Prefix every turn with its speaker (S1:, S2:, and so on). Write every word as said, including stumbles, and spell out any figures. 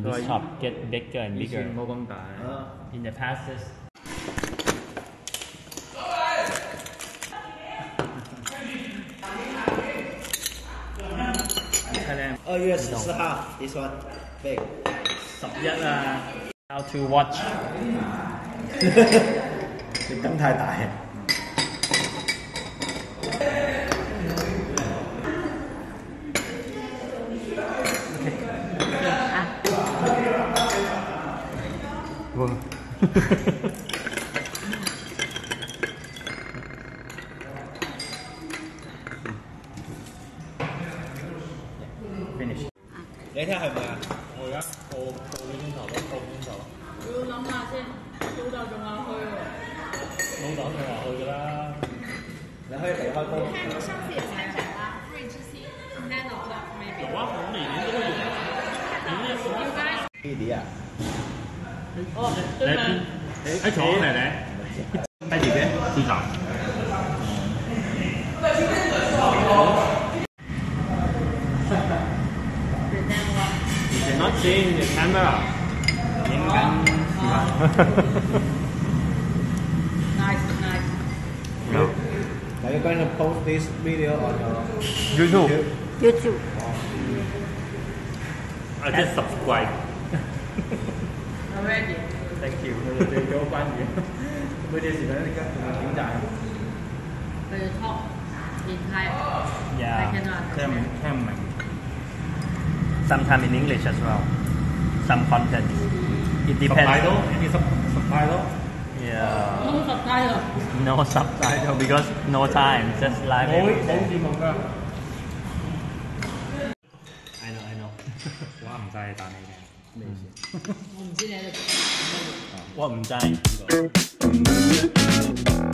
S1: this shop get bigger and bigger.
S2: 冇咁大。
S1: In the past.
S3: 二月十四号 ，this one big。
S1: 十一啊 ，How to watch？
S3: 你燈太大。
S1: 哇！Finish。
S3: 你睇下係咪啊？
S2: 我而家個個幾鐘頭咯，個幾鐘頭。
S4: 要諗下先，老豆仲有去喎。
S2: 老豆仲話去㗎啦。
S3: 你可以離開工。
S4: 看上次也參展啦，Free G C ten o'clock maybe。
S2: 有啊，我每年都會有。你呢個
S3: B D 啊？
S4: 哦，對嗎？
S2: 喺廠嚟咧，
S3: 喺自己
S2: 市場。You're not seeing the camera.
S1: 影緊視頻。
S4: Nice, nice.
S1: No.
S3: Are you going to post this video on your
S1: YouTube.
S4: YouTube.
S2: I just subscribe.
S4: Already.
S2: Thank you. 我哋俾咗關注。每段時間點讚。
S4: 佢要 talk in Thai.
S1: Yeah.
S4: I cannot
S2: 聽唔
S4: understand.
S2: 聽唔明。
S1: Sometimes in English as well. Some content. It depends.
S2: Subtitle? Any sub subtitle?
S1: Yeah.
S4: No subtitle.
S1: No subtitle because no time. Just live
S2: 冇
S1: every
S2: 冇
S1: day.
S2: 字幕㗎。
S1: I know, I know.
S2: 哇唔制打你嘅咩意思？
S4: 我唔知你喺度。
S1: 我唔制。